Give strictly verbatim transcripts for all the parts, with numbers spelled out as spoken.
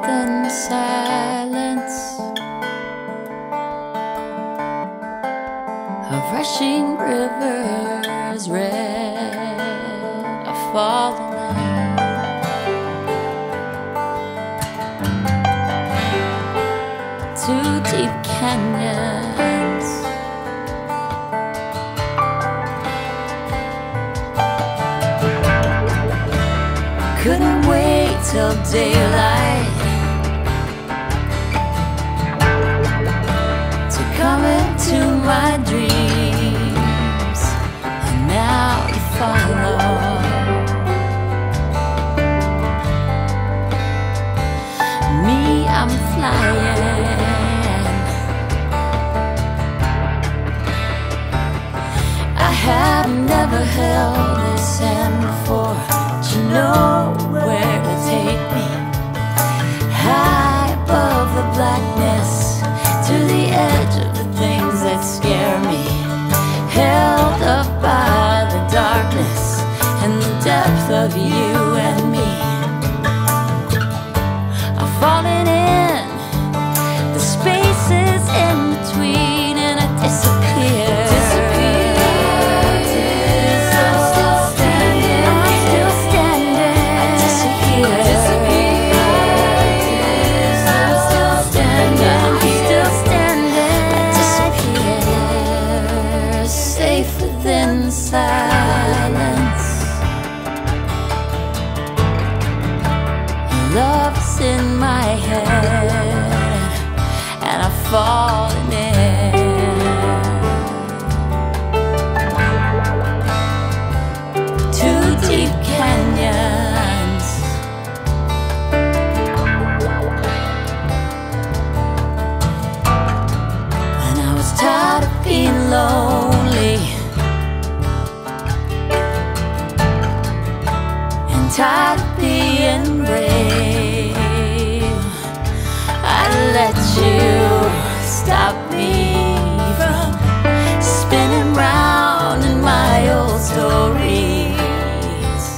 within silence of rushing rivers, red of falling land. Two deep canyons, couldn't wait till daylight to come into my dreams, and now you follow. Me, I'm flying. I have never held this hand before, but you know where to take me. High above the blackness, to the edge of the things that scare me. Held up by the darkness and the depth of you and me. I've fallen in the spaces in between, and I disappear. Within silence, love's in my head, and I've fallen in. Two deep canyons, and I was tired of being lonely, tired of being brave. I let you stop me from spinning round in my old stories.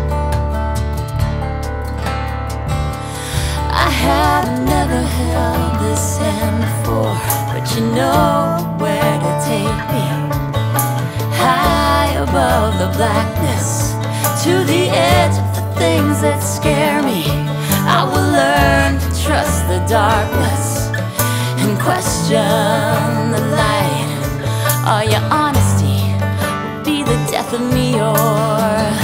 I have never held this hand before, but you know where to take me. High above the blackness, to the edge of the things that scare me. I will learn to trust the darkness and question the light. Or your honesty will be the death of me, or